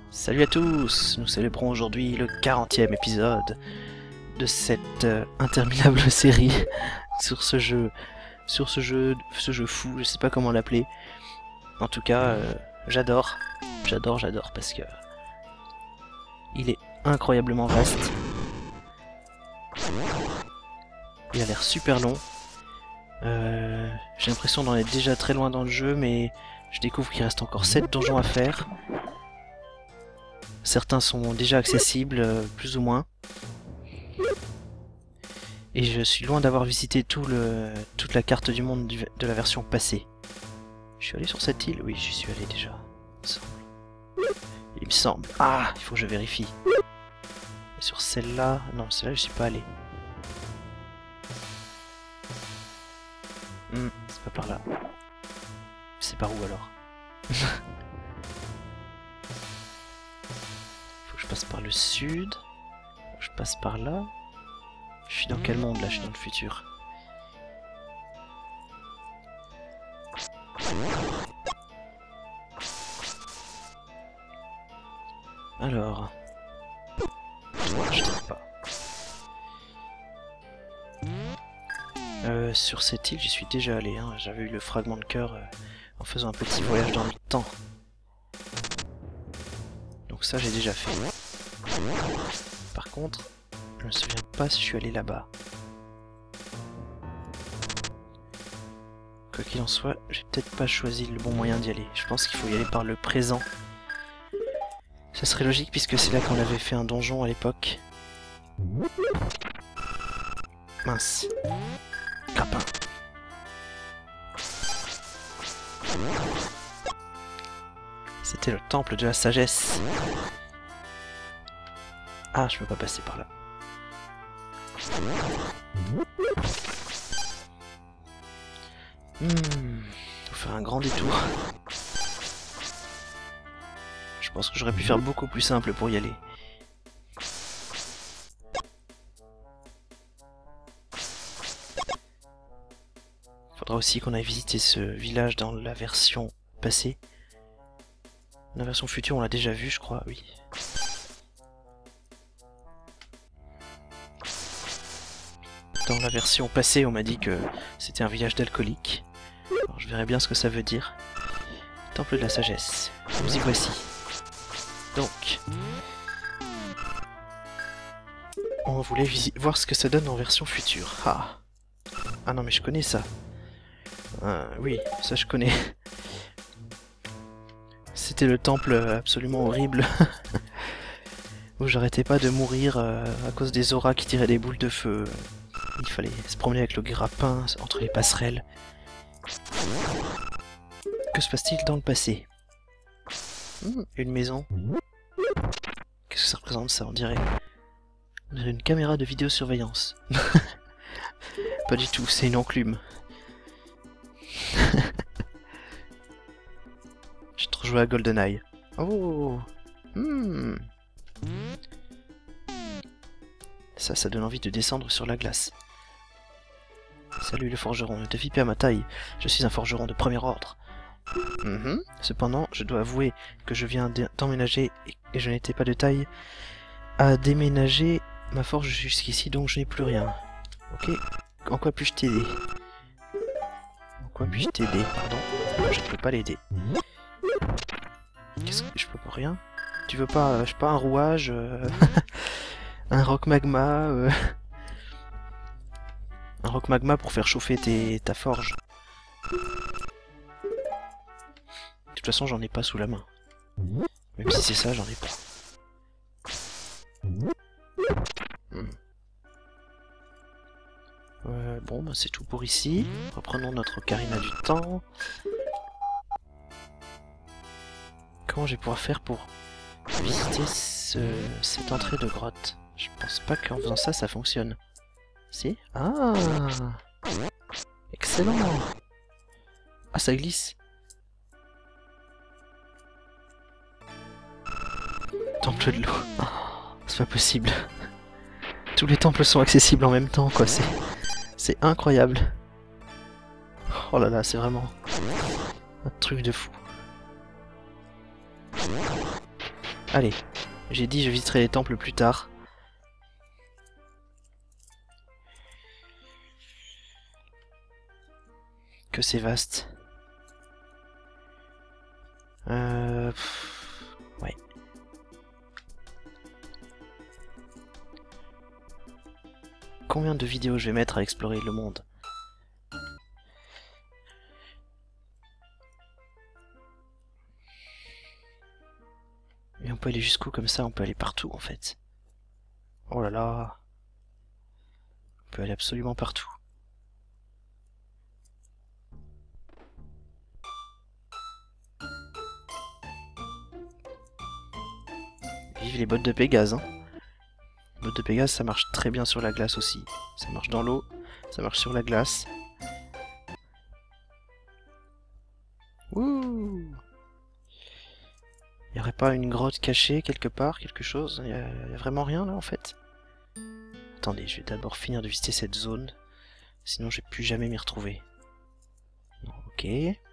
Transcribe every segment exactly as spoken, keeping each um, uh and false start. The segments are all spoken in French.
Salut à tous, nous célébrons aujourd'hui le quarantième épisode de cette euh, interminable série sur ce jeu, sur ce jeu, ce jeu fou, je sais pas comment l'appeler. En tout cas, euh, j'adore, j'adore, j'adore parce que il est incroyablement vaste. Il a l'air super long. Euh, J'ai l'impression d'en être déjà très loin dans le jeu, mais je découvre qu'il reste encore sept donjons à faire. Certains sont déjà accessibles, euh, plus ou moins. Et je suis loin d'avoir visité tout le, toute la carte du monde du, de la version passée. Je suis allé sur cette île? Oui, j'y suis allé déjà. Il me semble. Il me semble. Ah, il faut que je vérifie. Et sur celle-là... Non, celle-là, je suis pas allé. Hmm, c'est pas par là. C'est par où alors? Faut que je passe par le sud. Faut que je passe par là. Je suis dans quel monde là? Je suis dans le futur. Alors... Je sais pas. Euh, sur cette île, j'y suis déjà allé. Hein. J'avais eu le fragment de cœur euh, en faisant un petit voyage dans le temps. Donc ça, j'ai déjà fait. Par contre, je me souviens pas si je suis allé là-bas. Quoi qu'il en soit, j'ai peut-être pas choisi le bon moyen d'y aller. Je pense qu'il faut y aller par le présent. Ça serait logique puisque c'est là qu'on avait fait un donjon à l'époque. Mince. Crapin. C'était le temple de la sagesse. Ah, je peux pas passer par là. Hmm, faut faire un grand détour. Je pense que j'aurais pu faire beaucoup plus simple pour y aller. Faudra aussi qu'on aille visiter ce village dans la version passée. La version future, on l'a déjà vu, je crois, oui. Dans la version passée, on m'a dit que c'était un village d'alcooliques. Alors je verrai bien ce que ça veut dire. Temple de la sagesse. Nous y voici. Donc, on voulait voir ce que ça donne en version future. Ah, ah non mais je connais ça. Euh, oui, ça je connais. C'était le temple absolument horrible où j'arrêtais pas de mourir euh, à cause des auras qui tiraient des boules de feu. Il fallait se promener avec le grappin entre les passerelles. Que se passe-t-il dans le passé? Mmh, une maison. Qu'est-ce que ça représente ça, on dirait? On dirait une caméra de vidéosurveillance. Pas du tout, c'est une enclume. J'ai trop joué à GoldenEye. Oh hmm. Ça, ça donne envie de descendre sur la glace. Salut le forgeron, ne te fie pas à ma taille. Je suis un forgeron de premier ordre. Mm-hmm. Cependant, je dois avouer que je viens d'emménager et je n'étais pas de taille à déménager ma forge jusqu'ici, donc je n'ai plus rien. Ok, en quoi puis-je t'aider? En quoi puis-je t'aider? Pardon, je ne peux pas l'aider. Qu'est-ce que je peux pas rien? Tu veux pas, euh, je sais pas, un rouage, euh... un rock magma, euh... un rock magma pour faire chauffer tes, ta forge. De toute façon, j'en ai pas sous la main. Même si c'est ça, j'en ai pas. Hmm. Euh, bon, bah, c'est tout pour ici. Reprenons notre ocarina du temps. Comment je vais pouvoir faire pour visiter ce, cette entrée de grotte? Je pense pas qu'en faisant ça, ça fonctionne. Si? Ah! Excellent! Ah, ça glisse! Temple de l'eau. Oh, c'est pas possible. Tous les temples sont accessibles en même temps, quoi. C'est, c'est incroyable. Oh là là, c'est vraiment un truc de fou. Allez, j'ai dit je visiterai les temples plus tard. Que c'est vaste. Euh... pff, ouais. Combien de vidéos je vais mettre à explorer le monde? Et on peut aller jusqu'où comme ça? On peut aller partout en fait. Oh là là. On peut aller absolument partout. Vive les bottes de Pégase, hein. Les bottes de Pégase, ça marche très bien sur la glace aussi. Ça marche dans l'eau, ça marche sur la glace. Ouh! Il n'y aurait pas une grotte cachée quelque part, quelque chose? Il n'y a, a vraiment rien là en fait? Attendez, je vais d'abord finir de visiter cette zone. Sinon je vais plus jamais m'y retrouver. Non, ok.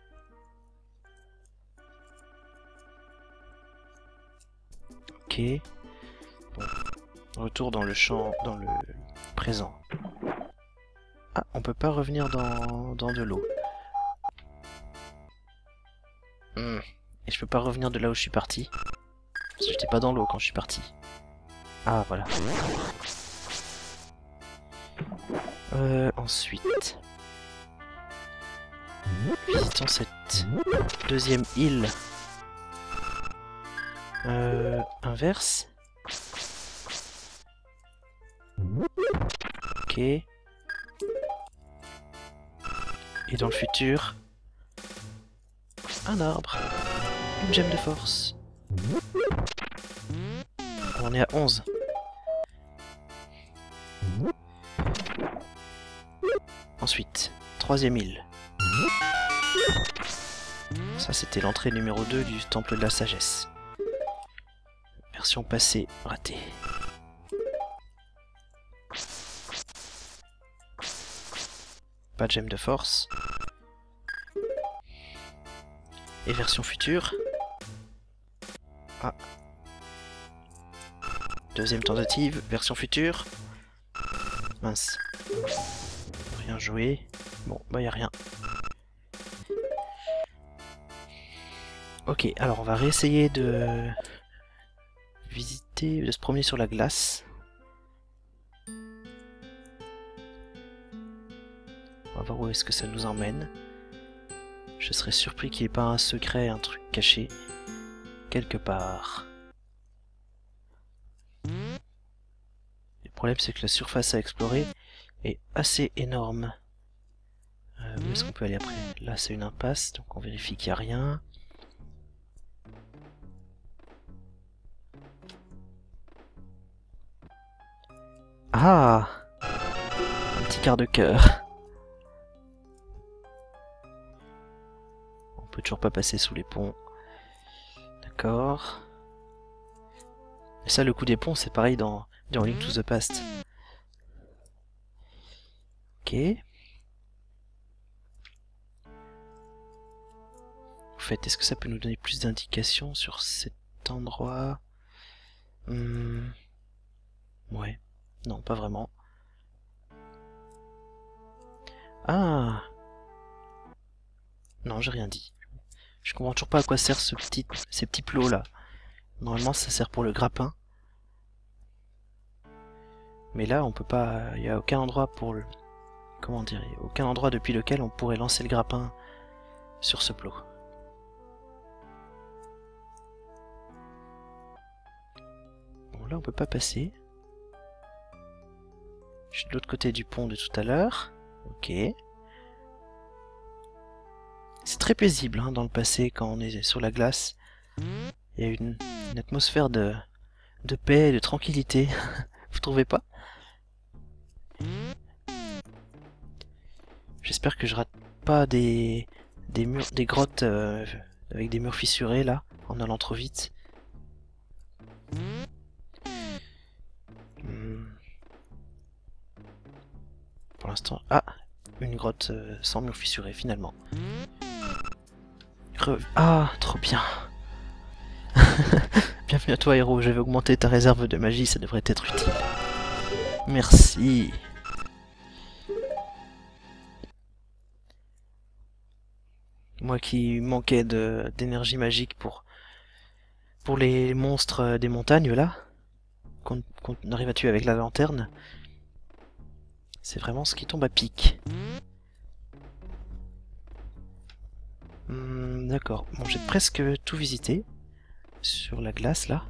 Ok. Bon. Retour dans le champ, dans le présent. Ah, on peut pas revenir dans, dans de l'eau. Hmm. Et je peux pas revenir de là où je suis parti. Parce que j'étais pas dans l'eau quand je suis parti. Ah, voilà. Euh, ensuite... Visitons cette deuxième île. Euh, inverse. Ok. Et dans le futur... Un arbre. Une gemme de force. On est à onze. Ensuite, troisième île. Ça, c'était l'entrée numéro deux du temple de la sagesse. Version passée, ratée. Pas de gemme de force. Et version future. Ah. Deuxième tentative, version future. Mince. Rien joué. Bon, bah y a rien. Ok, alors on va réessayer de visiter, de se promener sur la glace. On va voir où est-ce que ça nous emmène. Je serais surpris qu'il n'y ait pas un secret, un truc caché, quelque part. Le problème c'est que la surface à explorer est assez énorme. Euh, où est-ce qu'on peut aller après? Là c'est une impasse, donc on vérifie qu'il n'y a rien. Ah! Un petit quart de cœur. On peut toujours pas passer sous les ponts. D'accord. Et ça, le coup des ponts, c'est pareil dans, dans Link to the Past. Ok. En fait, est-ce que ça peut nous donner plus d'indications sur cet endroit? hmm. Ouais. Non, pas vraiment. Ah! Non, j'ai rien dit. Je comprends toujours pas à quoi servent ce petit, ces petits plots là. Normalement, ça sert pour le grappin. Mais là, on peut pas... Il n'y a aucun endroit pour le... Comment dire? Aucun endroit depuis lequel on pourrait lancer le grappin sur ce plot. Bon, là, on peut pas passer. Je suis de l'autre côté du pont de tout à l'heure. Ok. C'est très paisible hein, dans le passé quand on est sur la glace. Il y a une, une atmosphère de, de paix et de tranquillité. Vous trouvez pas? J'espère que je rate pas des, des murs, des grottes euh, avec des murs fissurés là, en allant trop vite. Hmm. Pour l'instant... Ah! Une grotte euh, sans mur fissuré finalement. Re... Ah! Trop bien! Bienvenue À toi, héros, je vais augmenter ta réserve de magie, ça devrait être utile. Merci. Moi qui manquais de d'énergie magique pour pour les monstres des montagnes là, qu'on qu'on arrive à tuer avec la lanterne, c'est vraiment ce qui tombe à pic. Hmm, d'accord. Bon, j'ai presque tout visité sur la glace là.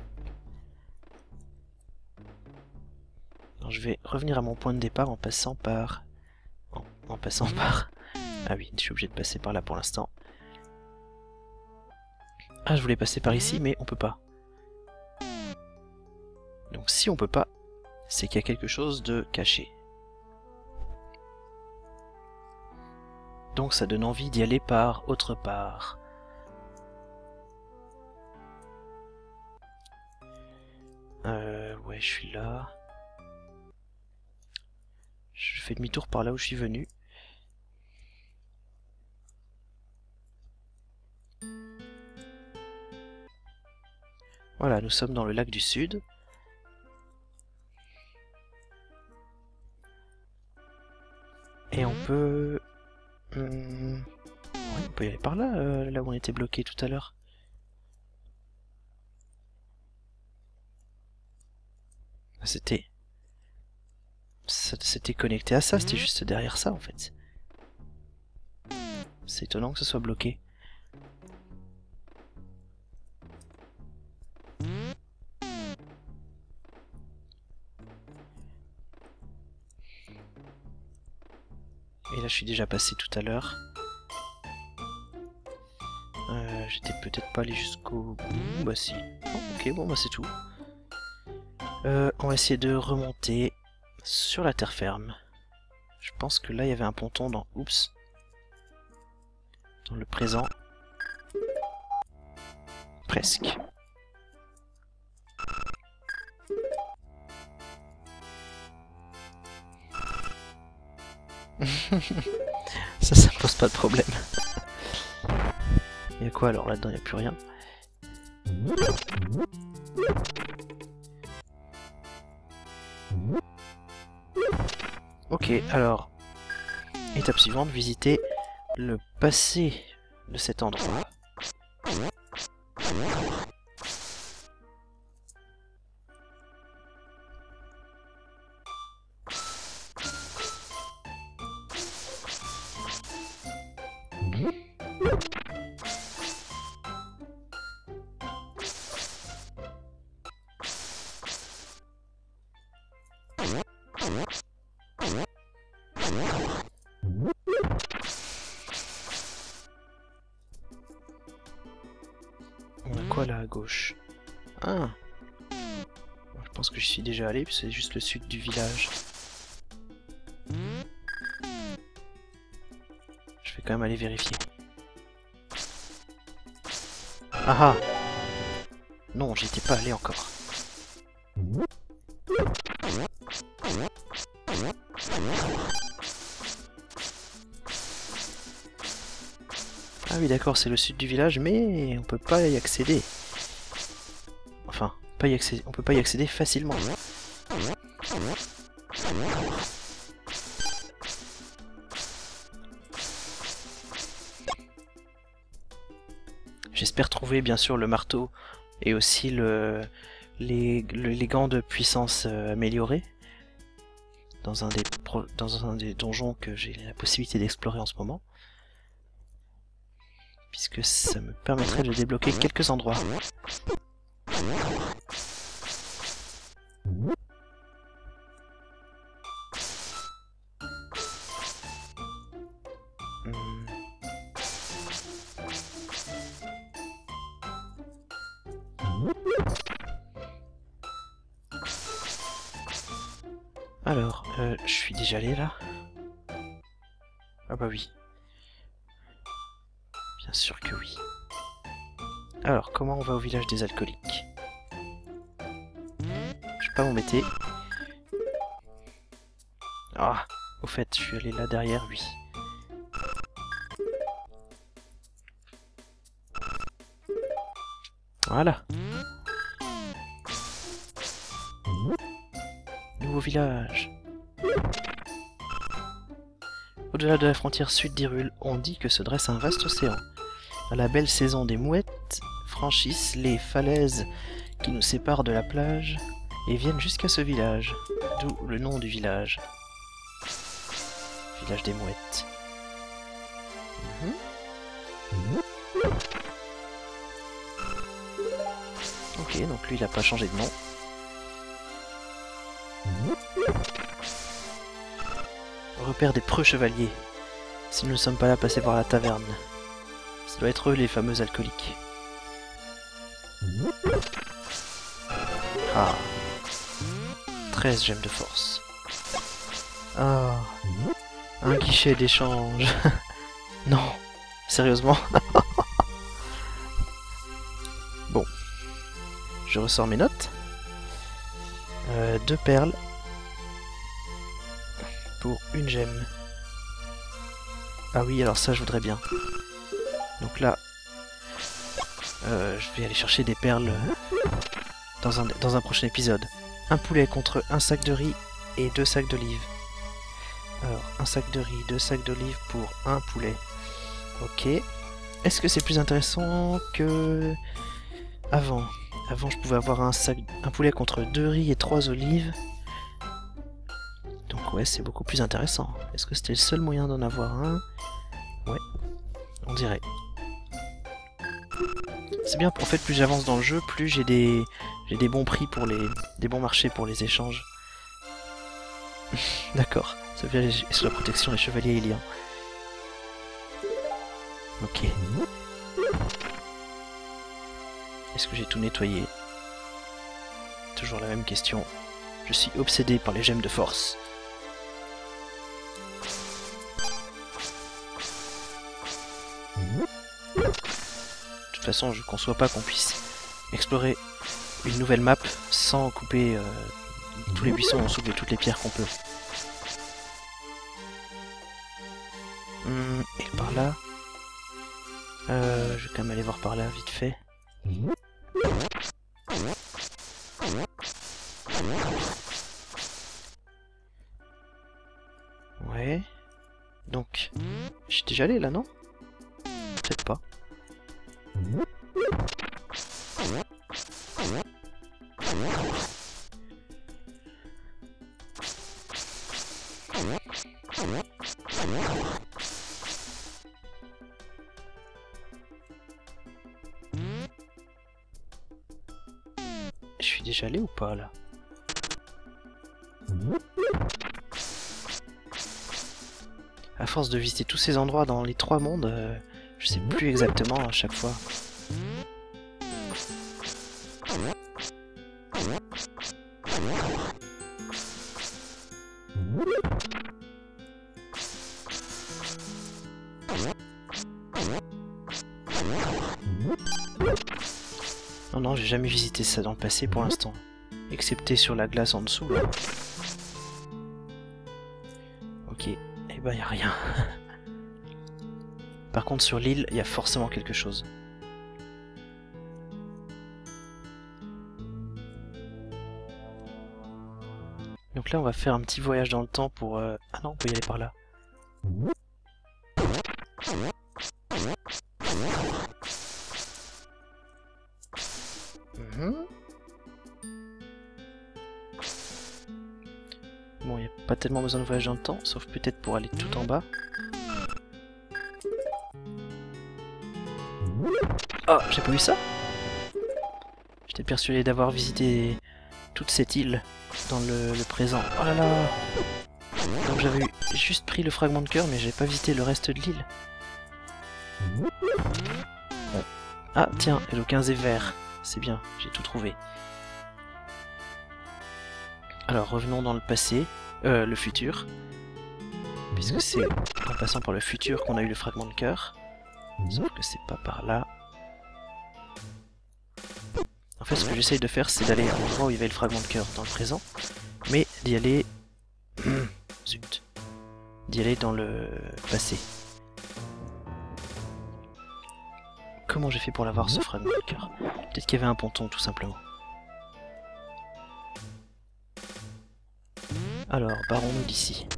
Alors, je vais revenir à mon point de départ en passant par... En, en passant par... Ah oui, je suis obligé de passer par là pour l'instant. Ah, je voulais passer par ici, mais on peut pas. Donc si on peut pas, c'est qu'il y a quelque chose de caché. Donc ça donne envie d'y aller par autre part. Euh, ouais, je suis là. Je fais demi-tour par là où je suis venu. Voilà, nous sommes dans le lac du Sud. Et on peut... Hum... Ouais, on peut y aller par là, euh, là où on était bloqué tout à l'heure. C'était... C'était connecté à ça, c'était juste derrière ça en fait. C'est étonnant que ce soit bloqué. Et là je suis déjà passé tout à l'heure. Euh, J'étais peut-être pas allé jusqu'au bout. Bah si. Oh, ok, bon bah c'est tout. Euh, on va essayer de remonter sur la terre ferme. Je pense que là il y avait un ponton dans... Oups. Dans le présent. Presque. Ça, ça pose pas de problème. Il y a quoi alors là-dedans? Il n'y a plus rien. Ok, alors... Étape suivante, visiter le passé de cet endroit. On a quoi là à gauche? Ah! Je pense que je suis déjà allé, c'est juste le sud du village. Je vais quand même aller vérifier. Ah ah! Non, j'y étais pas allé encore. Ah oui d'accord, c'est le sud du village, mais on peut pas y accéder. Enfin, pas y accéder, on peut pas y accéder facilement. J'espère trouver bien sûr le marteau et aussi le, les, le, les gants de puissance euh, améliorés dans un, des pro, dans un des donjons que j'ai la possibilité d'explorer en ce moment. Puisque ça me permettrait de débloquer quelques endroits. Hmm. Alors, euh, je suis déjà allé là? Ah bah oui. Bien sûr que oui. Alors, comment on va au village des alcooliques? Je vais pas m'embêter. Ah, au fait, je suis allé là derrière, oui. Voilà. nouveau village. Au-delà de la frontière sud d'Hyrule, on dit que se dresse un vaste océan. À la belle saison, des mouettes franchissent les falaises qui nous séparent de la plage et viennent jusqu'à ce village, d'où le nom du village. Village des mouettes. Mmh. Ok, donc lui il a pas changé de nom. Repère des preux chevaliers. Si nous ne sommes pas là, passés par la taverne. Ça doit être eux les fameux alcooliques. Ah. treize gemmes de force. Ah. Un guichet d'échange. Non. Sérieusement. Bon. Je ressors mes notes. Euh, deux perles. Pour une gemme. Ah oui, alors ça je voudrais bien. Donc là, euh, je vais aller chercher des perles dans un, dans un prochain épisode. Un poulet contre un sac de riz et deux sacs d'olives. Alors, un sac de riz, deux sacs d'olives pour un poulet. Ok. Est-ce que c'est plus intéressant que avant? Avant, je pouvais avoir un sac, un poulet contre deux riz et trois olives. Donc ouais, c'est beaucoup plus intéressant. Est-ce que c'était le seul moyen d'en avoir un? Ouais, on dirait. C'est bien, en fait, plus j'avance dans le jeu, plus j'ai des j'ai des bons prix pour les... des bons marchés pour les échanges. D'accord, ça vient sur la protection des chevaliers Iliens. Ok. Est-ce que j'ai tout nettoyé? Toujours la même question. Je suis obsédé par les gemmes de force. De toute façon, je ne conçois pas qu'on puisse explorer une nouvelle map sans couper euh, tous les buissons ou soulever toutes les pierres qu'on peut. Hum, et par là... Euh, je vais quand même aller voir par là, vite fait. Ouais... Donc... J'étais déjà allé là, non? Peut-être pas. Je suis déjà allé ou pas là? À force de visiter tous ces endroits dans les trois mondes, euh, je sais plus exactement à chaque fois. Non, non, j'ai jamais visité ça dans le passé pour l'instant. Excepté sur la glace en dessous, là. Ok, et eh ben y a rien. Par contre, sur l'île, il y a forcément quelque chose. Donc là, on va faire un petit voyage dans le temps pour... Euh... Ah non, on peut y aller par là. Mmh. Bon, il n'y a pas tellement besoin de voyage dans le temps, sauf peut-être pour aller tout en bas. Oh, j'ai pas vu ça? J'étais persuadé d'avoir visité toute cette île dans le, le présent. Oh là là! Donc j'avais juste pris le fragment de cœur, mais j'ai pas visité le reste de l'île. Ah, tiens, et le quinze est vert. C'est bien, j'ai tout trouvé. Alors, revenons dans le passé, euh, le futur. Puisque c'est en passant par le futur qu'on a eu le fragment de cœur. Sauf que c'est pas par là. En fait, ce que j'essaye de faire, c'est d'aller à l'endroit où il y avait le fragment de cœur dans le présent. Mais d'y aller... Zut. D'y aller dans le passé. Comment j'ai fait pour l'avoir, ce fragment de cœur? Peut-être qu'il y avait un ponton, tout simplement. Alors, barrons-nous d'ici.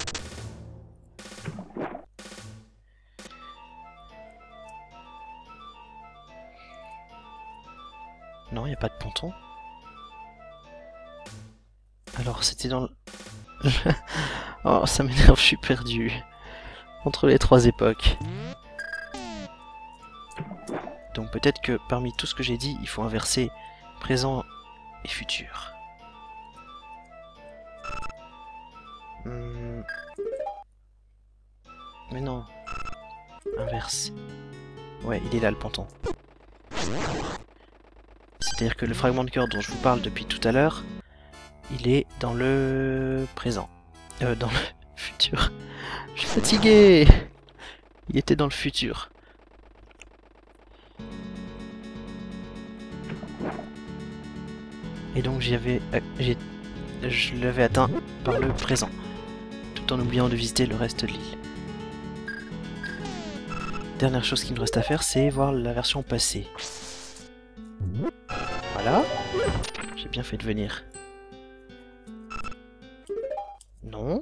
Non, il n'y a pas de ponton. Alors, c'était dans le... Oh, ça m'énerve, je suis perdu. Entre les trois époques. Donc peut-être que parmi tout ce que j'ai dit, il faut inverser présent et futur. Hmm. Mais non. Inverse. Ouais, il est là le ponton. C'est-à-dire que le fragment de cœur dont je vous parle depuis tout à l'heure, il est dans le présent. Euh, dans le futur. Je suis fatigué. Il était dans le futur. Et donc j'y avais, euh, j'ai, je l'avais atteint par le présent, tout en oubliant de visiter le reste de l'île. Dernière chose qu'il nous reste à faire, c'est voir la version passée. Voilà. J'ai bien fait de venir. Non.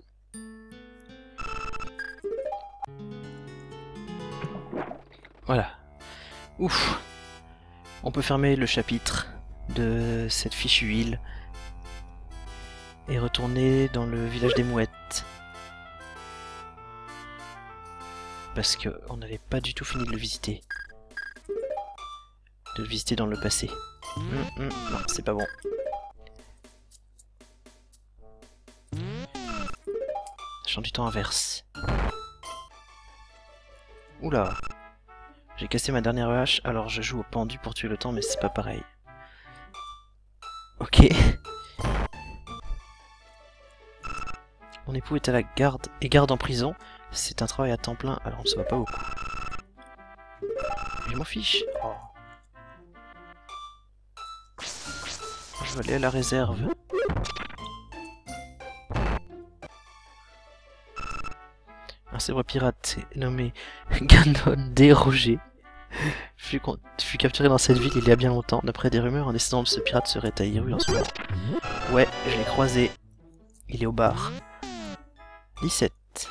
Voilà. Ouf. On peut fermer le chapitre de cette fichue île et retourner dans le village des mouettes. Parce qu'on n'avait pas du tout fini de le visiter. De le visiter dans le passé. Hum, hum, non, c'est pas bon. Champ du temps inverse. Oula. J'ai cassé ma dernière hache, alors je joue au pendu pour tuer le temps, mais c'est pas pareil. Ok. Mon époux est à la garde et garde en prison. C'est un travail à temps plein, alors on ne se voit pas beaucoup. Je m'en fiche. Oh. Je vais aller à la réserve. Un célèbre pirate nommé Ganon Déroger fut, fut capturé dans cette ville il y a bien longtemps. D'après des rumeurs, un descendant de ce pirate serait à Hyrule en ce moment. Ouais, je l'ai croisé. Il est au bar. dix-sept.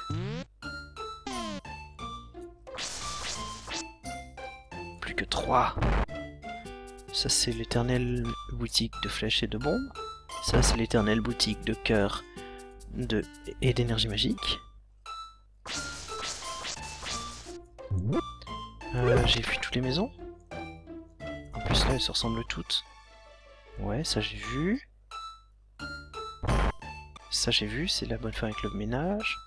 Plus que trois. Ça, c'est l'éternelle boutique de flèches et de bombes. Ça, c'est l'éternelle boutique de cœur de... et d'énergie magique. Euh, j'ai vu toutes les maisons. En plus là elles se ressemblent toutes. Ouais, ça j'ai vu. Ça j'ai vu, c'est la bonne femme avec le ménage.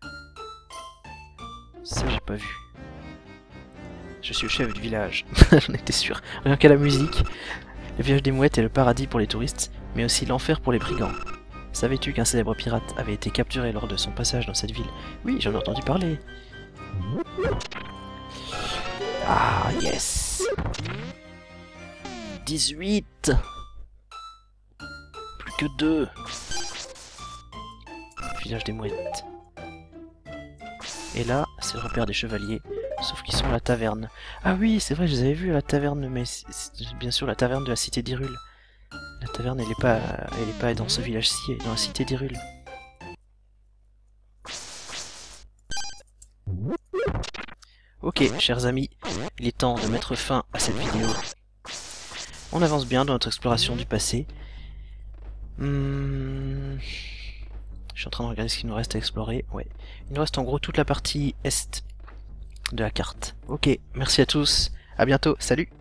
Ça j'ai pas vu. Je suis le chef du village, j'en étais sûr. Rien qu'à la musique. Le village des mouettes est le paradis pour les touristes, mais aussi l'enfer pour les brigands. Savais-tu qu'un célèbre pirate avait été capturé lors de son passage dans cette ville? Oui, j'en ai entendu parler. Ah, yes. dix-huit. Plus que deux. Village des mouettes. Et là, c'est le repère des chevaliers, sauf qu'ils sont à la taverne. Ah oui, c'est vrai, je les avais vus à la taverne, mais c'est bien sûr la taverne de la cité d'Hyrule. La taverne, elle est pas, elle est pas dans ce village-ci, elle est dans la cité d'Hyrule. Ok, chers amis, il est temps de mettre fin à cette vidéo. On avance bien dans notre exploration du passé. Hmm... Je suis en train de regarder ce qu'il nous reste à explorer. Ouais. Il nous reste en gros toute la partie est de la carte. Ok, merci à tous, à bientôt, salut!